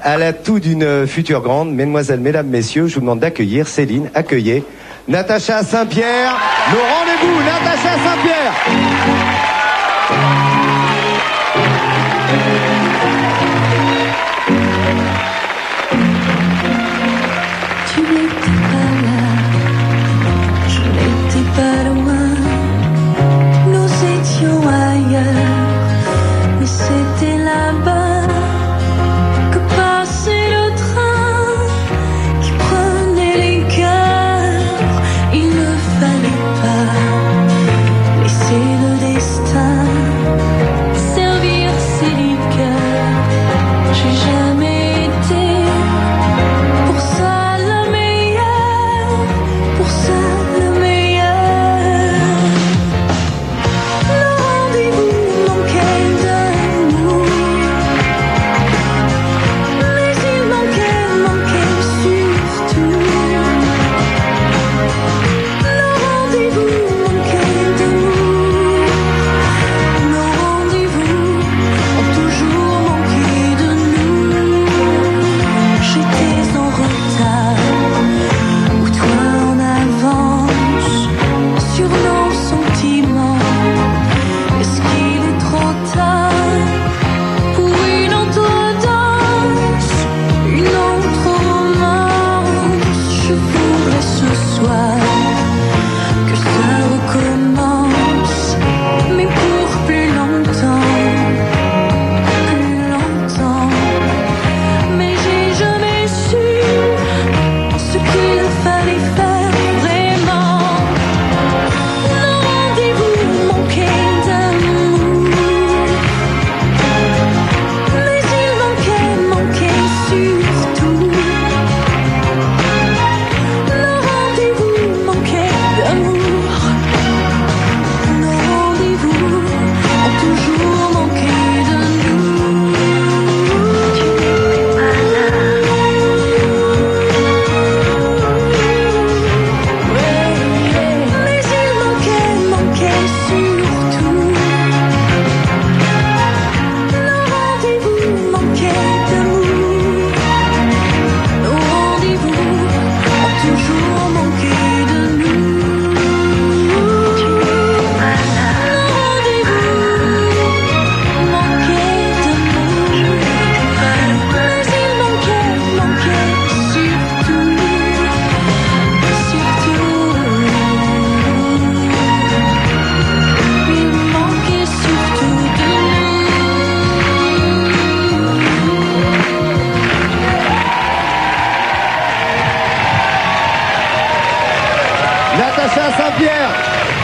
à l'atout d'une future grande. Mesdemoiselles, mesdames, messieurs, je vous demande d'accueillir Céline, accueillez Natasha St-Pier. Nos rendez-vous, Natasha St-Pier. Tu n'étais pas là, je n'étais pas loin, nous étions ailleurs, mais c'était là-bas que passait le train qui prenait les cœurs. Il ne fallait pas laisser le destin servir ses liqueurs. J'ai jamais été pour ça la meilleure, pour ça la meilleure. Le rendez-vous manquait d'amour, mais il manquait surtout. Le rendez-vous manquait d'amour, nos rendez-vous ont toujours manqué de nous. J'étais en retard, ou toi en avance, sur nos sentiments. Est-ce qu'il est trop tard pour une autre danse, une autre romance? Je voudrais ce soir que ça recommence, mais pour plus longtemps, plus longtemps. Mais j'ai jamais su ce qu'il fallait faire vraiment. Nos rendez-vous manquaient d'amour, mais il manquait surtout. Nos rendez-vous manquaient d'amour, nos rendez-vous ont toujours manqué de nous. Tu n'étais pas là, mais il manquait surtout. Nos rendez-vous manquaient d'amour, nos rendez-vous ont toujours manqué de nous. Tu n'étais pas là, nos rendez-vous manquaient d'amour, mais il manquait surtout, il manquait surtout de Natasha St-Pier.